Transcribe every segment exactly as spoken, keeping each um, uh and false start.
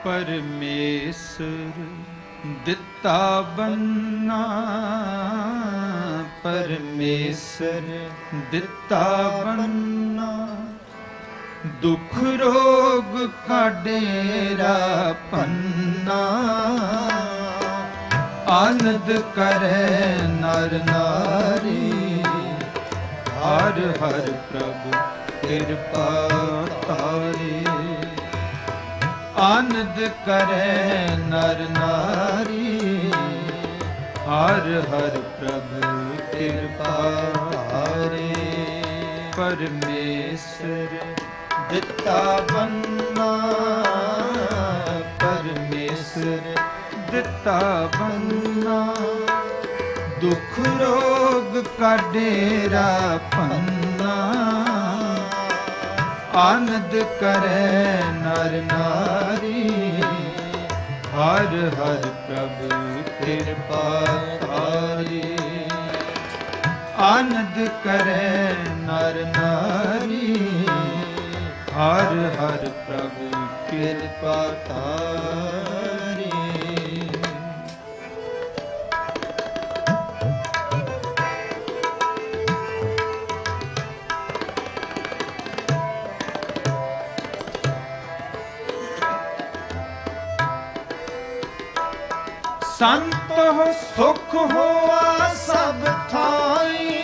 परमेश्वर दिता बन्ना, परमेश्वर दिता बन्ना, दुख रोग का डेरा पन्ना, आनंद करे नर नारी, हर हर प्रभु कृपा तारी। आनंद करे नर नारी, हर हर प्रभु कृपा तारी। परमेश्वर दिता बन्ना, परमेश्वर दिता बन्ना, दुख रोग का डेरा पन्ना, आनंद करे नर नारी, हर हर प्रभु कृपा तारी। आनंद करे नर नारी, हर हर प्रभु कृपा तारी। संत हो सुख होआ सब थाई,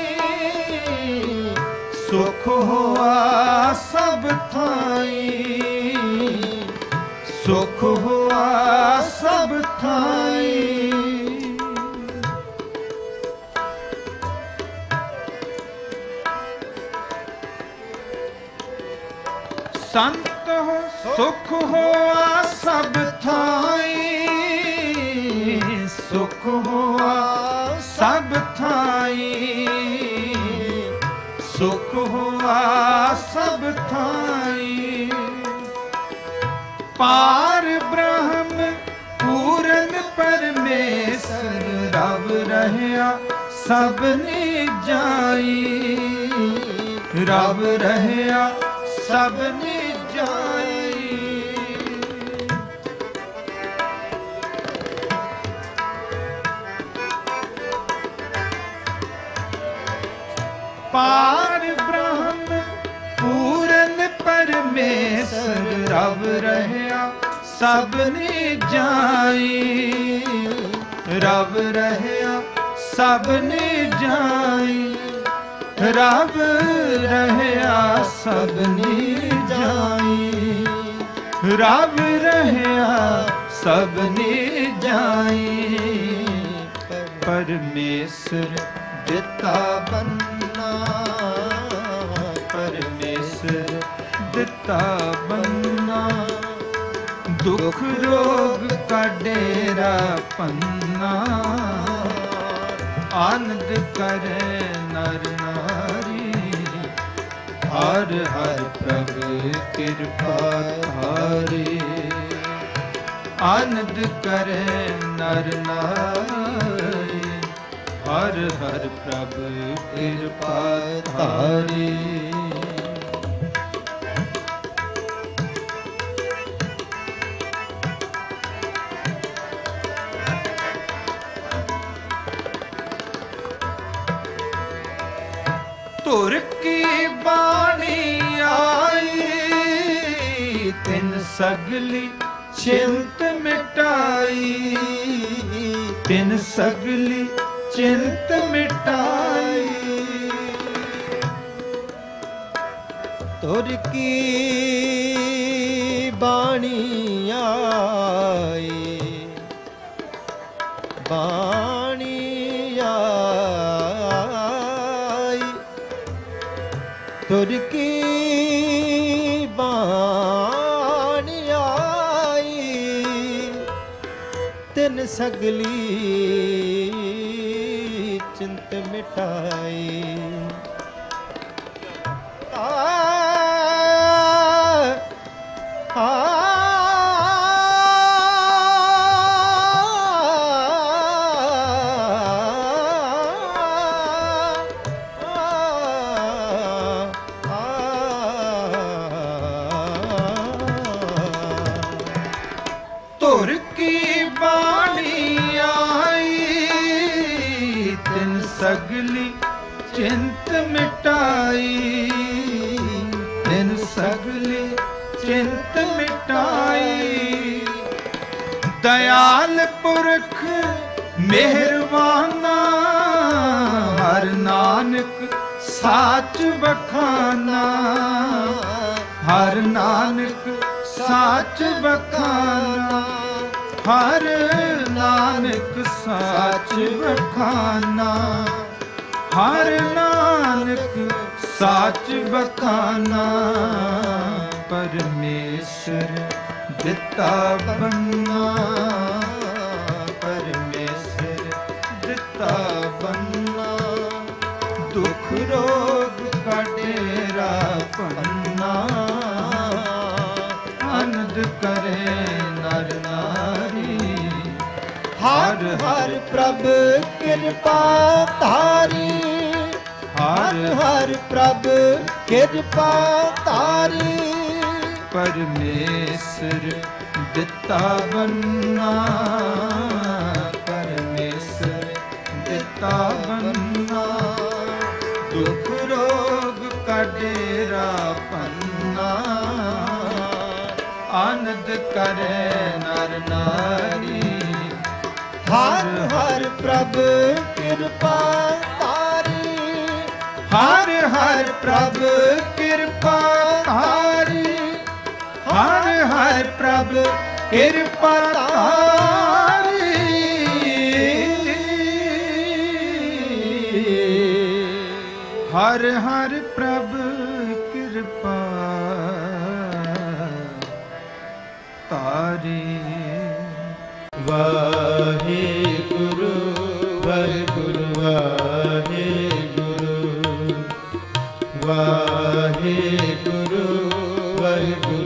सुख होआ सब थाई, सुख होआ सब थाई। संत हो सुख होआ सब थाई, सुख हुआ सब थाई, सुख हुआ सब थाई। पार ब्रह्म पूर्ण परमेश्वर रब रहया सबने जाई, रब रहया सबने जाई। पार ब्रह्म पूर्ण परमेश्वर रब रहया सबने जाई, रब रहया सबने जाई, रब रहया सबने जाई, रब रहया सबने जाई। परमेश्वर दिता बन्ना, परमेश्वर दिता बन्ना, दुख रोग का डेरा पन्ना, आनंद करे नर नारी, हर हर प्रभु कृपा तारी। आनंद करे नर नारी, हर हर प्रभु कृपा तारी। तुर की बाणी आई, तिन सगली चिंत मिटाई, तिन सगली चिंत मिटाई। तुर की बाणी आई, बाणी आई, तुर की बाणी आई, तिन सगली चिंत मिटाई। आ आ ਧੁਰ ਕੀ ਬਾਣੀ ਆਈ, ਤਿਨ ਸਗਲੀ ਚਿੰਤ ਮਿਟਾਈ, ਤਿਨ ਸਗਲੀ ਚਿੰਤ ਮਿਟਾਈ। ਦਇਆਲ ਪੁਰਖ ਮਿਹਰਬਾਨਾ, ਹਰ ਨਾਨਕ ਸਾਚ ਬਖਾਨਾ, ਹਰ ਨਾਨਕ ਸਾਚ ਬਖਾਨਾ, ਹਰ ਨਾਨਕ ਸਾਚ ਬਖਾਨਾ, ਹਰ ਨਾਨਕ ਸਾਚ ਬਖਾਨਾ। ਪਰਮੇਸ਼ਰ ਦਿੱਤਾ ਬੰਨਾ, ਪਰਮੇਸ਼ਰ ਦਿੱਤਾ ਬੰਨਾ, ਦੁਖ ਰੋਗ ਕਾ ਡੇਰਾ ਪੰਨਾ, ਆਨੰਦ ਕਰੇ ਨਰ ਨਾਰੀ। ਹਰ ਹਰ ਪ੍ਰਭ ਕਿਰਪਾ ਧਾਰੀ, ਹਰ ਹਰ ਪ੍ਰਭ ਕਿਰਪਾ ਧਾਰੀ। ਪਰਮੇਸ਼ਰ ਦਿੱਤਾ ਬੰਨਾ, ਪਰਮੇਸ਼ਰ ਦਿੱਤਾ ਬੰਨਾ, ਦੁਖ ਰੋਗ ਕਾ ਡੇਰਾ ਪੰਨਾ, ਆਨੰਦ ਕਰੇ ਨਰ ਨਾਰੀ। ਹਰ ਹਰ ਪ੍ਰਭ ਕਿਰਪਾ ਧਾਰੀ, ਹਰ ਹਰ ਪ੍ਰਭ ਕਿਰਪਾ ਧਾਰੀ, ਹਰ ਹਰ ਪ੍ਰਭ ਕਿਰਪਾ ਧਾਰੀ। ਹਰ ਹਰ ਪ੍ਰਭ ਕਿਰਪਾ ਧਾਰੀ। ਵਾਹਿਗੁਰੂ ਵਾਹਿਗੁਰੂ ਵਾਹਿਗੁਰੂ ਵਾਹਿਗੁਰੂ ਵਾਹਿਗੁਰੂ।